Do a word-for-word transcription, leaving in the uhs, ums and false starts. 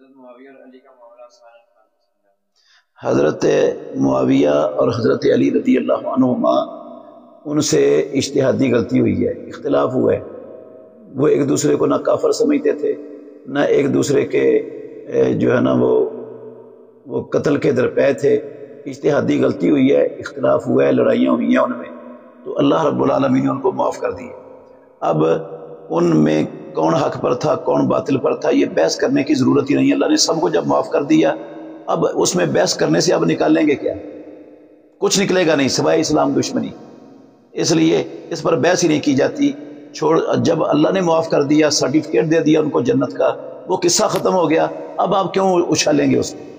हज़रत मुआविया और हज़रत अली रज़ी अल्लाह अन्हुमा उनसे इज्तिहादी गलती हुई है, इख्तिलाफ हुआ है। वो एक दूसरे को ना काफर समझते थे, ना एक दूसरे के जो है ना वो वो कत्ल के दरपे थे। इज्तिहादी गलती हुई है, इख्तिलाफ हुआ है, लड़ाइयाँ हुई हैं उनमें, तो अल्लाह रब्बुल आलमीन ने उनको माफ़ कर दिए। अब उनमें कौन हक पर था कौन बातिल पर था ये बहस करने की ज़रूरत ही नहीं है। अल्लाह ने सबको जब माफ़ कर दिया, अब उसमें बहस करने से अब निकालेंगे क्या? कुछ निकलेगा नहीं सिवाय इस्लाम दुश्मनी। इसलिए इस पर बहस ही नहीं की जाती। छोड़, जब अल्लाह ने माफ़ कर दिया, सर्टिफिकेट दे दिया उनको जन्नत का, वो किस्सा ख़त्म हो गया। अब आप क्यों उछालेंगे उसको?